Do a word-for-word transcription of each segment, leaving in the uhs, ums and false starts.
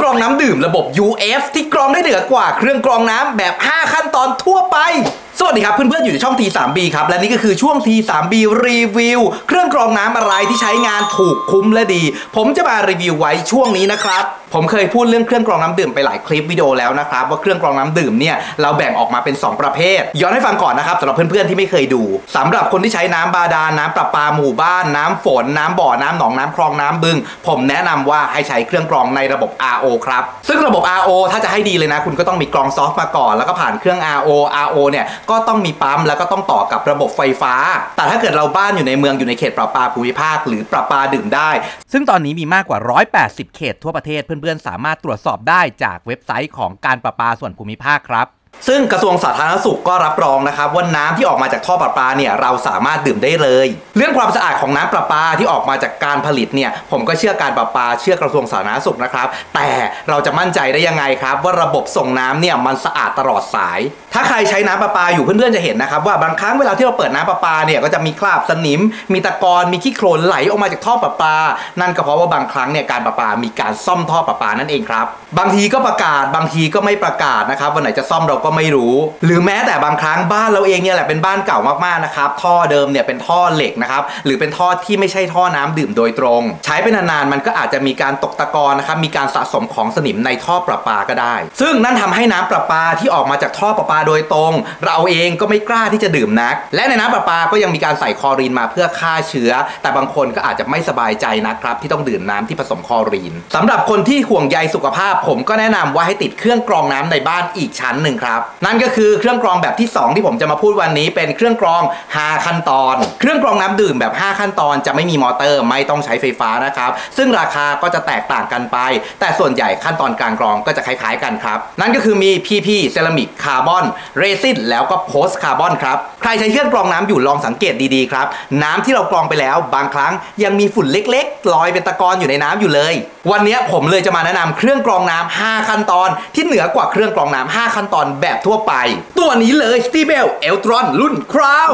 รองน้ำดื่มระบบ ยู เอฟ ที่กรองได้เหนือกว่าเครื่องกรองน้ำแบบห้าขั้นตอนทั่วไปสวัสดีครับเพื่อนๆอยู่ในช่อง ที ทรี บี ครับและนี่ก็คือช่วง ที ทรี บี รีวิวเครื่องกรองน้ำอะไรที่ใช้งานถูกคุ้มและดีผมจะมารีวิวไว้ช่วงนี้นะครับผมเคยพูดเรื่องเครื่องกรองน้ำดื่มไปหลายคลิปวิดีโอแล้วนะครับว่าเครื่องกรองน้ำดื่มเนี่ยเราแบ่งออกมาเป็นสองประเภทย้อนให้ฟังก่อนนะครับสำหรับเพื่อนๆที่ไม่เคยดูสำหรับคนที่ใช้น้ำบาดาลน้ำประปาหมู่บ้านน้ำฝนน้ำบ่อน้ำหนองน้ำคลองน้ำบึงผมแนะนำว่าให้ใช้เครื่องกรองในระบบ อาร์ โอ ครับซึ่งระบบ อาร์ โอ ถ้าจะให้ดีเลยนะคุณก็ต้องมีกรองซอฟต์มาก่อนแล้วก็ผ่านเครื่อง อาร์ โอ อาร์ โอ เนี่ยก็ต้องมีปั๊มแล้วก็ต้องต่อกับระบบไฟฟ้าแต่ถ้าเกิดเราบ้านอยู่ในเมืองอยู่ในเขตประปาภูมิภาคหรือประปาดื่มได้ซึ่งตอนนี้มีมากกว่าหนึ่งร้อยแปดสิบเขตทั่วประเทศเพื่อนๆสามารถตรวจสอบได้จากเว็บไซต์ของการประปาส่วนภูมิภาคครับซึ่งกระทรวงสาธารณสุขก็รับรองนะครับว่าน้ำที่ออกมาจากท่อประปาเนี่ยเราสามารถดื่มได้เลยเรื่องความสะอาดของน้ำประปาที่ออกมาจากการผลิตเนี่ยผมก็เชื่อการประปาเชื่อกระทรวงสาธารณสุขนะครับแต่เราจะมั่นใจได้ยังไงครับว่าระบบส่งน้ำเนี่ยมันสะอาดตลอดสายถ้าใครใช้น้ำประปาอยู่เพื่อนๆจะเห็นนะครับว่าบางครั้งเวลาที่เราเปิดน้ำประปาเนี่ยก็จะมีคราบสนิมมีตะกอนมีขี้โคลนไหลออกมาจากท่อประปานั่นก็เพราะว่าบางครั้งเนี่ยการประปามีการซ่อมท่อประปานั่นเองครับบางทีก็ประกาศบางทีก็ไม่ประกาศนะครับวันไหนจะซ่อมเราก็ไม่รู้หรือแม้แต่บางครั้งบ้านเราเองเนี่ยแหละเป็นบ้านเก่ามากๆนะครับท่อเดิมเนี่ยเป็นท่อเหล็กนะครับหรือเป็นท่อที่ไม่ใช่ท่อน้ำดื่มโดยตรงใช้ไปนานๆมันก็อาจจะมีการตกตะกอนนะครับมีการสะสมของสนิมในท่อประปาก็ได้ซึ่งนั่นทำให้น้ำประปาที่ออกมาจากท่อประปาโดยตรงเราเองก็ไม่กล้าที่จะดื่มนักและในน้ำประปาก็ยังมีการใส่คลอรีนมาเพื่อฆ่าเชื้อแต่บางคนก็อาจจะไม่สบายใจนะครับที่ต้องดื่มน้ำที่ผสมคลอรีนสำหรับคนที่ห่วงใยสุขภาพผมก็แนะนำว่าให้ติดเครื่องกรองน้ำในบ้านอีกชั้นหนึ่งครับนั่นก็คือเครื่องกรองแบบที่สองที่ผมจะมาพูดวันนี้เป็นเครื่องกรองห้าขั้นตอนเครื่องกรองน้ำดื่มแบบห้าขั้นตอนจะไม่มีมอเตอร์ไม่ต้องใช้ไฟฟ้านะครับซึ่งราคาก็จะแตกต่างกันไปแต่ส่วนใหญ่ขั้นตอนการกรองก็จะคล้ายๆกันครับนั่นก็คือมี พี พี เซรามิกคาร์บอนเรซินแล้วก็โพสต์คาร์บอนครับใครใช้เครื่องกรองน้ำอยู่ลองสังเกตดีๆครับน้ำที่เรากรองไปแล้วบางครั้งยังมีฝุ่นเล็กๆลอยเป็นตะกอนอยู่ในน้ำอยู่เลยวันนี้ผมเลยจะมาแนะนำเครื่องกรองน้ำห้าขั้นตอนที่เหนือกว่าเครื่องกรองน้ำห้าขั้นตอนแบบทั่วไปตัวนี้เลย Stiebel Eltron รุ่น Crown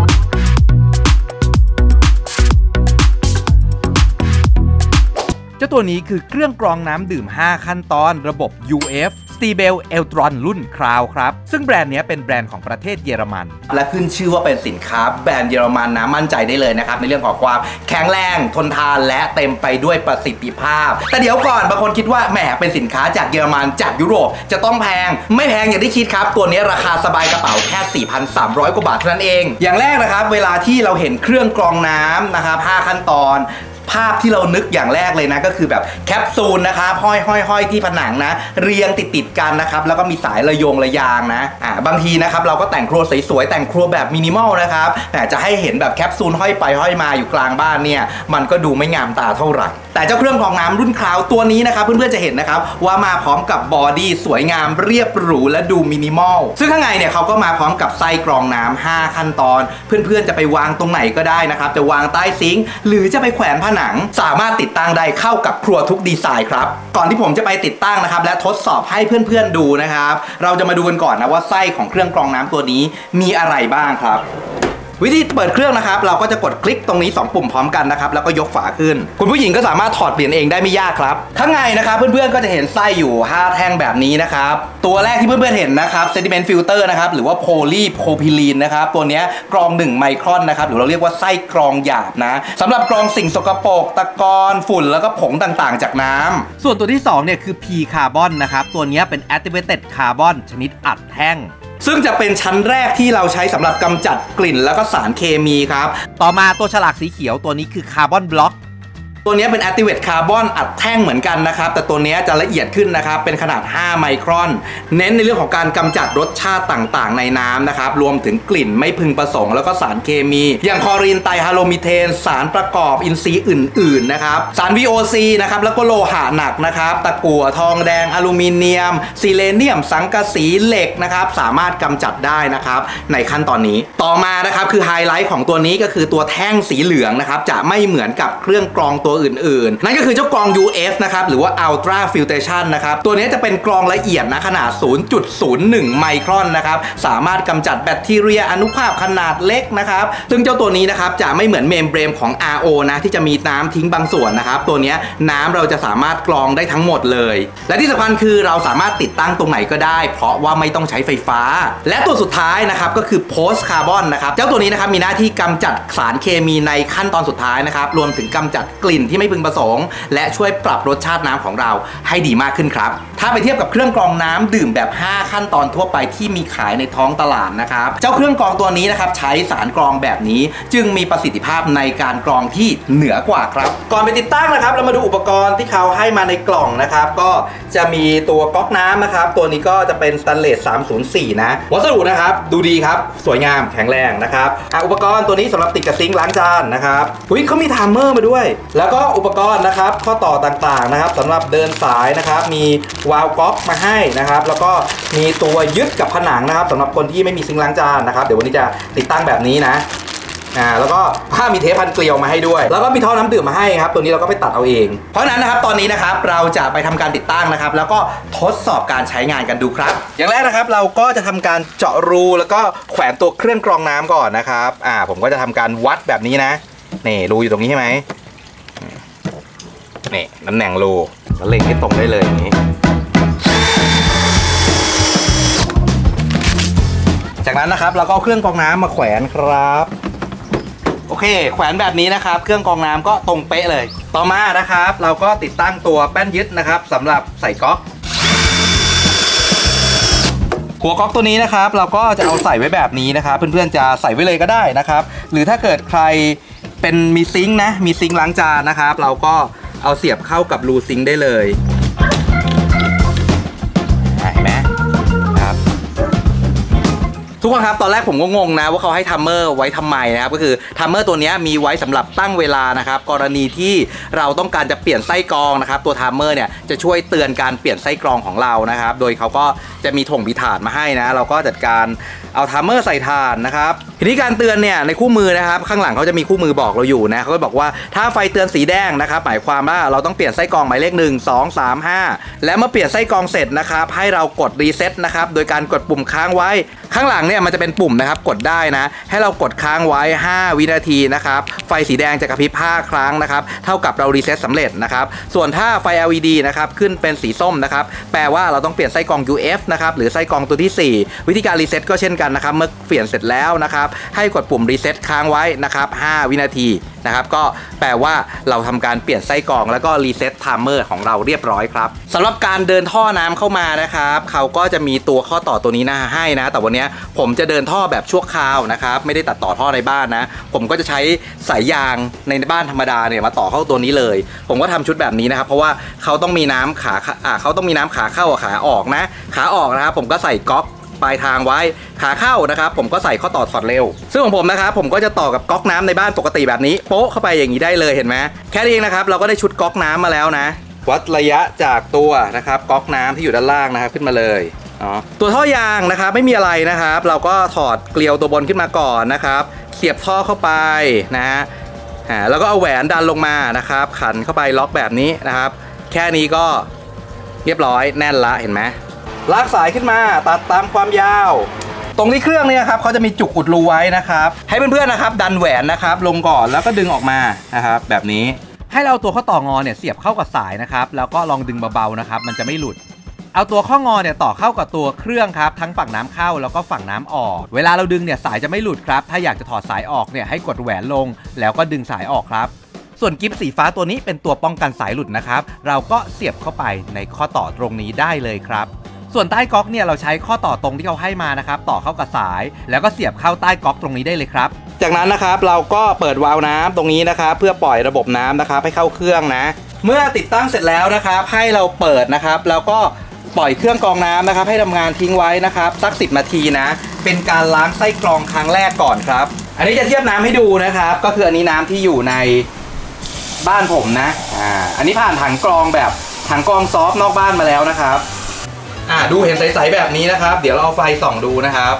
เจ้าตัวนี้คือเครื่องกรองน้ำดื่มห้าขั้นตอนระบบ ยู เอฟ Stiebel Eltron รุ่น Crown ครับซึ่งแบรนด์นี้เป็นแบรนด์ของประเทศเยอรมันและขึ้นชื่อว่าเป็นสินค้าแบรนด์เยอรมันนะมั่นใจได้เลยนะครับในเรื่องของความแข็งแรงทนทานและเต็มไปด้วยประสิทธิภาพแต่เดี๋ยวก่อนบางคนคิดว่าแหมเป็นสินค้าจากเยอรมันจากยุโรปจะต้องแพงไม่แพงอย่างที่คิดครับตัวนี้ราคาสบายกระเป๋าแค่ สี่พันสามร้อย กว่าบาทเท่านั้นเองอย่างแรกนะครับเวลาที่เราเห็นเครื่องกรองน้ำนะครับห้าขั้นตอนภาพที่เรานึกอย่างแรกเลยนะก็คือแบบแคปซูลนะครับห้อยห้อยห้อยที่ผนังนะเรียงติดติดกันนะครับแล้วก็มีสายระยงระยางนะอ่าบางทีนะครับเราก็แต่งครัวสวยๆแต่งครัวแบบมินิมอลนะครับแต่จะให้เห็นแบบแคปซูลห้อยไปห้อยมาอยู่กลางบ้านเนี่ยมันก็ดูไม่งามตาเท่าไหร่แต่เจ้าเครื่องกรองน้ำรุ่นคราวตัวนี้นะครับเพื่อนๆจะเห็นนะครับว่ามาพร้อมกับบอดี้สวยงามเรียบหรูและดูมินิมอลซึ่งข้างในเนี่ยเขาก็มาพร้อมกับไส้กรองน้ำห้าขั้นตอนเพื่อนๆจะไปวางตรงไหนก็ได้นะครับจะวางใต้ซิงค์หรือจะไปแขวนผนังสามารถติดตั้งได้เข้ากับครัวทุกดีไซน์ครับก่อนที่ผมจะไปติดตั้งนะครับและทดสอบให้เพื่อนๆดูนะครับเราจะมาดูกันก่อนนะว่าไส้ของเครื่องกรองน้ำตัวนี้มีอะไรบ้างครับวิธีเปิดเครื่องนะครับเราก็จะกดคลิกตรงนี้สองปุ่มพร้อมกันนะครับแล้วก็ยกฝาขึ้นคุณผู้หญิงก็สามารถถอดเปลี่ยนเองได้ไม่ยากครับข้างในนะครับเพื่อนๆก็จะเห็นไส้อยู่ห้าแท่งแบบนี้นะครับตัวแรกที่เพื่อนๆเห็นนะครับเซดิเมนต์ฟิลเตอร์นะครับหรือว่าโพลีโพพิลีนนะครับตัวนี้กรองหนึ่งไมครอนนะครับหรือเราเรียกว่าไส้กรองหยาบนะสำหรับกรองสิ่งสกปรกตะกอนฝุ่นแล้วก็ผงต่างๆจากน้ำส่วนตัวที่สองเนี่ยคือ P คาร์บอนนะครับตัวนี้เป็น Activated Carbon ชนิดอัดแท่งซึ่งจะเป็นชั้นแรกที่เราใช้สำหรับกำจัดกลิ่นแล้วก็สารเคมีครับต่อมาตัวฉลากสีเขียวตัวนี้คือคาร์บอนบล็อกตัวนี้เป็น Activate Carbon อัดแท่งเหมือนกันนะครับแต่ตัวนี้จะละเอียดขึ้นนะครับเป็นขนาดห้าไมครอนเน้นในเรื่องของการกำจัดรสชาติต่างๆในน้ำนะครับรวมถึงกลิ่นไม่พึงประสงค์แล้วก็สารเคมีอย่างคลอรีนไตรฮาโลมิเทนสารประกอบอินทรีย์อื่นๆนะครับสาร วี โอ ซี นะครับแล้วก็โลหะหนักนะครับตะกั่วทองแดงอลูมิเนียมซิเลเนียมสังกะสีเหล็กนะครับสามารถกำจัดได้นะครับในขั้นตอนนี้ต่อมานะครับคือไฮไลท์ของตัวนี้ก็คือตัวแท่งสีเหลืองนะครับจะไม่เหมือนกับเครื่องกรองตัวตัวอื่นๆนั่นก็คือเจ้ากรอง ยู เอฟ นะครับหรือว่า Ultra Filtration นะครับตัวนี้จะเป็นกรองละเอียดนะขนาด ศูนย์จุดศูนย์หนึ่ง ไมครอนนะครับสามารถกำจัดแบคทีเรียอนุภาคขนาดเล็กนะครับซึ่งเจ้าตัวนี้นะครับจะไม่เหมือนเมมเบรนของ อาร์ โอ นะที่จะมีน้ำทิ้งบางส่วนนะครับตัวนี้น้ำเราจะสามารถกรองได้ทั้งหมดเลยและที่สำคัญคือเราสามารถติดตั้งตรงไหนก็ได้เพราะว่าไม่ต้องใช้ไฟฟ้าและตัวสุดท้ายนะครับก็คือ Post Carbon นะครับเจ้าตัวนี้นะครับมีหน้าที่กำจัดสารเคมีในขั้นตอนสุดท้ายนะครับรวมถึงกำจัดกลิ่นที่ไม่พึงประสงค์และช่วยปรับรสชาติน้ำของเราให้ดีมากขึ้นครับถ้าไปเทียบกับเครื่องกรองน้ำดื่มแบบห้าขั้นตอนทั่วไปที่มีขายในท้องตลาดนะครับเจ้าเครื่องกรองตัวนี้นะครับใช้สารกรองแบบนี้จึงมีประสิทธิภาพในการกรองที่เหนือกว่าครับก่อนไปติดตั้งนะครับเรามาดูอุปกรณ์ที่เขาให้มาในกล่องนะครับก็จะมีตัวก๊อกน้ำนะครับตัวนี้ก็จะเป็นสแตนเลสสามศูนย์สี่นะวัสดุนะครับดูดีครับสวยงามแข็งแรงนะครับอุปกรณ์ตัวนี้สำหรับติดกับซิงค์ล้างจานนะครับอุ้ยเขามีไทม์เมอร์มาด้วยแล้วก็อุปกรณ์นะครับข้อต่อต่างๆนะครับสำหรับเดินสายนะครับมีวาล์วก๊อกมาให้นะครับแล้วก็มีตัวยึดกับผนังนะครับสำหรับคนที่ไม่มีซิงค์ล้างจานนะครับเดี๋ยววันนี้จะติดตั้งแบบนี้นะอ่าแล้วก็ผ้ามีเทปพันเกลียวมาให้ด้วยแล้วก็มีท่อน้ำดื่มมาให้ครับตัวนี้เราก็ไปตัดเอาเองเพราะนั้นนะครับตอนนี้นะครับเราจะไปทำการติดตั้งนะครับแล้วก็ทดสอบการใช้งานกันดูครับอย่างแรกนะครับเราก็จะทำการเจาะรูแล้วก็แขวนตัวเครื่องกรองน้ำก่อนนะครับอ่าผมก็จะทำการวัดแบบนี้นะนี่รูอยู่ตรงนี้ใช่ไหมนี่ตำแหน่งรูแล้วเล็งให้ตรงได้เลยอย่างนี้จากนั้นนะครับเราก็เอาเครื่องกรองน้ำมาแขวนครับโอเคแขวนแบบนี้นะครับเครื่องกรองน้ำก็ตรงเป๊ะเลยต่อมานะครับเราก็ติดตั้งตัวแป้นยึดนะครับสำหรับใส่ก๊อกหัวก๊อกตัวนี้นะครับเราก็จะเอาใส่ไว้แบบนี้นะครับเพื่อนๆจะใส่ไว้เลยก็ได้นะครับหรือถ้าเกิดใครเป็นมีซิงค์นะมีซิงค์ล้างจานนะครับเราก็เอาเสียบเข้ากับรูซิงค์ได้เลยเห็นไหมครับทุกคนครับตอนแรกผมก็งงนะว่าเขาให้ทัมเมอร์ไว้ทำไมนะครับก็คือทัมเมอร์ตัวนี้มีไว้สำหรับตั้งเวลานะครับกรณีที่เราต้องการจะเปลี่ยนไส้กรองนะครับตัวทัมเมอร์เนี่ยจะช่วยเตือนการเปลี่ยนไส้กรองของเรานะครับโดยเขาก็จะมีถ่งมีถาดมาให้นะเราก็จัดการเอาทัมเมอร์ใส่ถ่านนะครับทีนี้การเตือนเนี่ยในคู่มือนะครับข้างหลังเขาจะมีคู่มือบอกเราอยู่นะเขาก็บอกว่าถ้าไฟเตือนสีแดงนะครับหมายความว่าเราต้องเปลี่ยนไส้กรองหมายเลขหนึ่ง สอง สาม ห้าและเมื่อเปลี่ยนไส้กรองเสร็จนะครับให้เรากดรีเซ็ตนะครับโดยการกดปุ่มค้างไว้ข้างหลังเนี่ยมันจะเป็นปุ่มนะครับกดได้นะให้เรากดค้างไว้ห้าวินาทีนะครับไฟสีแดงจะกระพริบห้าครั้งนะครับเท่ากับเรารีเซ็ตสำเร็จนะครับส่วนถ้าไฟ แอล อี ดี นะครับขึ้นเป็นสีส้มนะครับแปลว่าเราต้องเปลี่ยนไส้กรอง ยู เอฟ นะครับหรือไส้กรองตัวที่สี่วิธีการรีเซ็ตก็เช่นกันนะครับเมื่อเปลี่ยนเสร็จแล้วนะครับให้กดปุ่มรีเซ็ตค้างไว้นะครับห้าวินาทีนะครับก็แปลว่าเราทำการเปลี่ยนไส้กรองแล้วก็รีเซ็ตไทม์เมอร์ของเราเรียบร้อยครับสำหรับการเดินท่อน้ำเข้ามานะครับเขาก็จะมีตัวข้อต่อตัวนี้นะให้นะแต่วันนี้ผมจะเดินท่อแบบชั่วคราวนะครับไม่ได้ตัดต่อท่อในบ้านนะผมก็จะใช้สายยางในบ้านธรรมดาเนี่ยมาต่อเข้าตัวนี้เลยผมก็ทำชุดแบบนี้นะครับเพราะว่าเขาต้องมีน้ำขาอ่าเขาต้องมีน้ำขาเข้าขาออกนะขาออกนะครับผมก็ใส่ก๊อกปลายทางไว้ขาเข้านะครับผมก็ใส่ข้อต่อถอดเร็วซึ่งของผมนะครับผมก็จะต่อกับก๊อกน้ำในบ้านปกติแบบนี้โป๊ะเข้าไปอย่างนี้ได้เลยเห็นไหมแค่นี้เองนะครับเราก็ได้ชุดก๊อกน้ำมาแล้วนะวัดระยะจากตัวนะครับก๊อกน้ำที่อยู่ด้านล่างนะครับขึ้นมาเลยอ๋อตัวท่อยางนะครับไม่มีอะไรนะครับเราก็ถอดเกลียวตัวบนขึ้นมาก่อนนะครับเสียบท่อเข้าไปนะฮะแล้วก็เอาแหวนดันลงมานะครับขันเข้าไปล็อกแบบนี้นะครับแค่นี้ก็เรียบร้อยแน่นละเห็นไหมลากสายขึ้นมาตัดตามความยาวตรงที่เครื่องเนี่ยครับเขาจะมีจุกอุดรูไว้นะครับให้เพื่อนๆนะครับดันแหวนนะครับลงก่อนแล้วก็ดึงออกมานะครับแบบนี้ให้เราตัวข้อต่องอเนี่ยเสียบเข้ากับสายนะครับแล้วก็ลองดึงเบาๆนะครับมันจะไม่หลุดเอาตัวข้องอเนี่ยต่อเข้ากับตัวเครื่องครับทั้งฝั่งน้ำเข้าแล้วก็ฝั่งน้ำออกเวลาเราดึงเนี่ยสายจะไม่หลุดครับถ้าอยากจะถอดสายออกเนี่ยให้กดแหวนลงแล้วก็ดึงสายออกครับส่วนกิ๊บสีฟ้าตัวนี้เป็นตัวป้องกันสายหลุดนะครับเราก็เสียบเข้าไปในข้อต่อตรงนี้ได้เลยครับส่วนใต้ก๊อกเนี่ยเราใช้ข้อต่อตรงที่เขาให้มานะครับต่อเข้ากับสายแล้วก็เสียบเข้าใต้ก๊อกตรงนี้ได้เลยครับจากนั้นนะครับเราก็เปิดวาล์วน้ำตรงนี้นะครับเพื่อปล่อยระบบน้ำนะครับให้เข้าเครื่องนะเมื่อติดตั้งเสร็จแล้วนะครับให้เราเปิดนะครับแล้วก็ปล่อยเครื่องกรองน้ำนะครับให้ทำงานทิ้งไว้นะครับสักสิบนาทีนะเป็นการล้างไส้กรองครั้งแรกก่อนครับอันนี้จะเทียบน้ำให้ดูนะครับก็คืออันนี้น้ำที่อยู่ในบ้านผมนะอ่าอันนี้ผ่านถังกรองแบบถังกรองซอฟต์นอกบ้านมาแล้วนะครับอ่าดูเห็นใสๆแบบนี้นะครับเดี๋ยวเราเอาไฟส่องดูนะครับ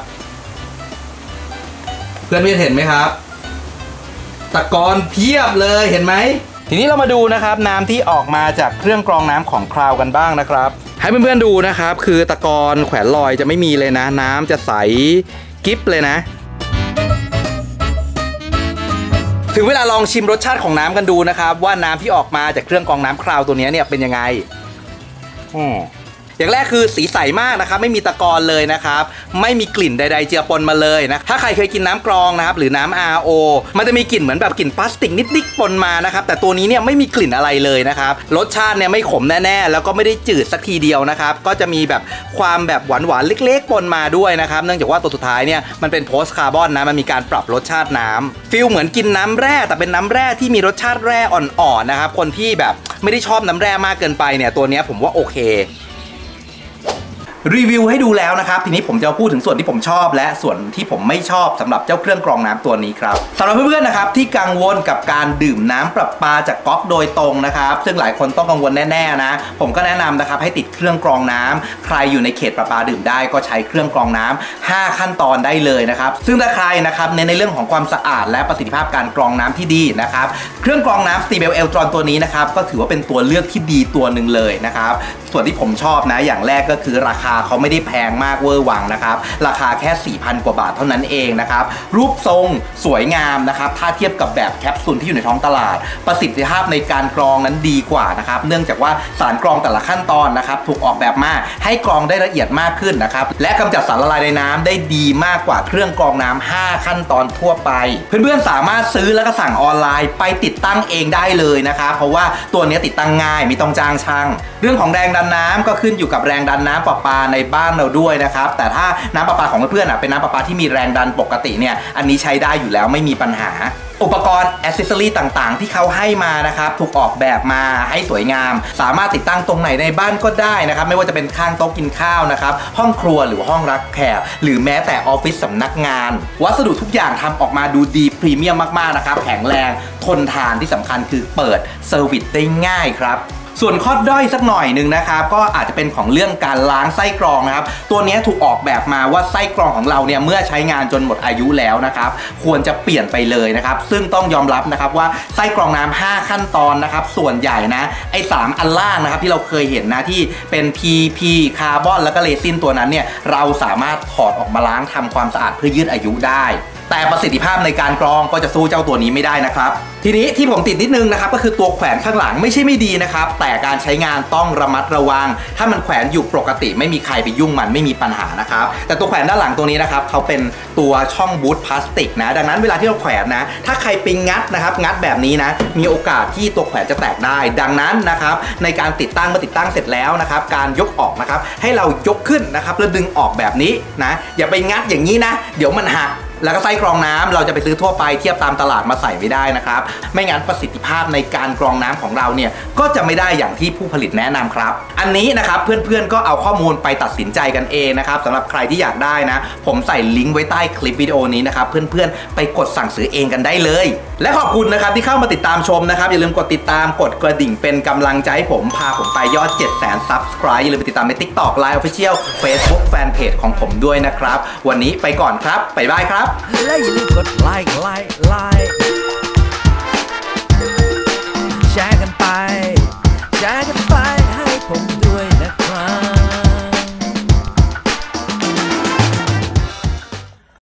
เพื่อนๆเห็นไหมครับตะกอนเพียบเลยเห็นไหมทีนี้เรามาดูนะครับน้ำที่ออกมาจากเครื่องกรองน้ำของคราวกันบ้างนะครับให้เพื่อนๆดูนะครับคือตะกอนแขวนลอยจะไม่มีเลยนะน้ำจะใสกิ๊บเลยนะถึงเวลาลองชิมรสชาติของน้ำกันดูนะครับว่าน้ำที่ออกมาจากเครื่องกรองน้ำคราวตัวนี้เนี่ยเป็นยังไงอืมอย่างแรกคือสีใสมากนะครับไม่มีตะกอนเลยนะครับไม่มีกลิ่นใดๆเจือปนมาเลยนะถ้าใครเคยกินน้ำกรองนะครับหรือน้ำ อาร์ โอ มันจะมีกลิ่นเหมือนแบบกลิ่นพลาสติกนิดๆปนมานะครับแต่ตัวนี้เนี่ยไม่มีกลิ่นอะไรเลยนะครับรสชาติเนี่ยไม่ขมแน่ๆแล้วก็ไม่ได้จืดสักทีเดียวนะครับก็จะมีแบบความแบบหวานๆเล็กๆปนมาด้วยนะครับเนื่องจากว่าตัวสุดท้ายเนี่ยมันเป็นโพสต์คาร์บอนนะมันมีการปรับรสชาติน้ำฟีลเหมือนกินน้ำแร่แต่เป็นน้ำแร่ที่มีรสชาติแร่อ่อนๆนะครับคนที่แบบไม่ได้ชอบน้ำแร่มากเกินไปเนี่ยตัวนี้ผมว่าโอเครีวิวให้ดูแล้วนะครับทีนี้ผมจะพูดถึงส่วนที่ผมชอบและส่วนที่ผมไม่ชอบสำหรับเจ้าเครื่องกรองน้ำตัวนี้ครับสำหรับเพื่อนๆนะครับที่กังวลกับการดื่มน้ำประปาจากก๊อกโดยตรงนะครับซึ่งหลายคนต้องกังวลแน่ๆนะผมก็แนะนำนะครับให้ติดเครื่องกรองน้ำใครอยู่ในเขตประปาดื่มได้ก็ใช้เครื่องกรองน้ำห้าขั้นตอนได้เลยนะครับซึ่งถ้าใครนะครับในในเรื่องของความสะอาดและประสิทธิภาพการกรองน้ำที่ดีนะครับเครื่องกรองน้ำ Stiebel Eltron ตัวนี้นะครับก็ถือว่าเป็นตัวเลือกที่ดีตัวหนึ่งเลยนะครับส่วนที่ผมชอบนะอย่างแรกก็คือราคาเขาไม่ได้แพงมากเวอร์วังนะครับราคาแค่ สี่พัน กว่าบาทเท่านั้นเองนะครับรูปทรงสวยงามนะครับถ้าเทียบกับแบบแคปซูลที่อยู่ในท้องตลาดประสิทธิภาพในการกรองนั้นดีกว่านะครับเนื่องจากว่าสารกรองแต่ละขั้นตอนนะครับถูกออกแบบมาให้กรองได้ละเอียดมากขึ้นนะครับและกำจัดสารละลายในน้ำได้ดีมากกว่าเครื่องกรองน้ำห้าขั้นตอนทั่วไปเพื่อนๆสามารถซื้อแล้วก็สั่งออนไลน์ไปติดตั้งเองได้เลยนะครับเพราะว่าตัวนี้ติดตั้งง่ายไม่ต้องจ้างช่างเรื่องของแรงดันน้ำก็ขึ้นอยู่กับแรงดันน้ำประปาในบ้านเราด้วยนะครับแต่ถ้าน้ำประปาของเพื่อนๆเป็นน้ำประปาที่มีแรงดันปกติเนี่ยอันนี้ใช้ได้อยู่แล้วไม่มีปัญหาอุปกรณ์แอคเซสซอรี่ต่างๆที่เขาให้มานะครับถูกออกแบบมาให้สวยงามสามารถติดตั้งตรงไหนในบ้านก็ได้นะครับไม่ว่าจะเป็นข้างโต๊ะกินข้าวนะครับห้องครัวหรือห้องรับแขกหรือแม้แต่ออฟฟิศสำนักงานวัสดุทุกอย่างทำออกมาดูดีพรีเมียมมากๆนะครับแข็งแรงทนทานที่สำคัญคือเปิดเซอร์วิสได้ง่ายครับส่วนข้อด้อยสักหน่อยหนึ่งนะครับก็อาจจะเป็นของเรื่องการล้างไส้กรองนะครับตัวนี้ถูกออกแบบมาว่าไส้กรองของเราเนี่ยเมื่อใช้งานจนหมดอายุแล้วนะครับควรจะเปลี่ยนไปเลยนะครับซึ่งต้องยอมรับนะครับว่าไส้กรองน้ำห้าขั้นตอนนะครับส่วนใหญ่นะไอ้สามอันล่างนะครับที่เราเคยเห็นนะที่เป็น พี พี คาร์บอนแล้วก็เรซินตัวนั้นเนี่ยเราสามารถถอดออกมาล้างทำความสะอาดเพื่อยืดอายุได้แต่ประสิทธิภาพในการกรองก็จะสู้เจ้าตัวนี้ไม่ได้นะครับทีนี้ที่ผมติดนิดนึงนะครับก็คือตัวแขวนข้างหลังไม่ใช่ไม่ดีนะครับแต่การใช้งานต้องระมัดระวังถ้ามันแขวนอยู่ปกติไม่มีใครไปยุ่งมันไม่มีปัญหานะครับแต่ตัวแขวนด้านหลังตัวนี้นะครับเขาเป็นตัวช่องบูทพลาสติกนะดังนั้นเวลาที่เราแขวนนะถ้าใครไปงัดนะครับงัดแบบนี้นะมีโอกาสที่ตัวแขวนจะแตกได้ดังนั้นนะครับในการติดตั้งเมื่อติดตั้งเสร็จแล้วนะครับการยกออกนะครับให้เรายกขึ้นนะครับแล้วดึงออกแบบนี้นะอย่าไปงัดอย่างนี้นะเดี๋ยวมันหักแล้วก็ไส้กรองน้ำเราจะไปซื้อทั่วไปเทียบตามตลาดมาใส่ไม่ได้นะครับไม่งั้นประสิทธิภาพในการกรองน้ำของเราเนี่ยก็จะไม่ได้อย่างที่ผู้ผลิตแนะนำครับอันนี้นะครับเพื่อนๆก็เอาข้อมูลไปตัดสินใจกันเองนะครับสำหรับใครที่อยากได้นะผมใส่ลิงก์ไว้ใต้คลิปวิดีโอนี้นะครับเพื่อนๆไปกดสั่งซื้อเองกันได้เลยและขอบคุณนะครับที่เข้ามาติดตามชมนะครับอย่าลืมกดติดตามกดกระดิ่งเป็นกำลังใจให้ผมพาผมไปยอด เจ็ดแสน ซับสไครบ์ อย่าลืมไปติดตามใน ติ๊กต็อก ไลน์ Official Facebook Fanpage ของผมด้วยนะครับวันนี้ไปก่อนครับบ๊ายบายครับและอย่าลืมกดไลค์ไลค์ไลค์